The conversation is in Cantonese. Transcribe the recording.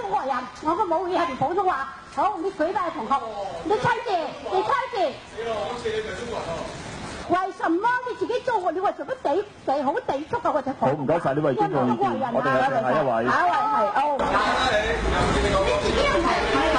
中國人，我個母語係普通話。好，你舉牌同學，你猜字，你猜字。 好似你就係中國人咯。 為什麼你自己做過？你話做乜地好抵觸啊？或者好，唔該曬呢位觀眾意見，我哋係下一位。 下一位係， 你自己人係。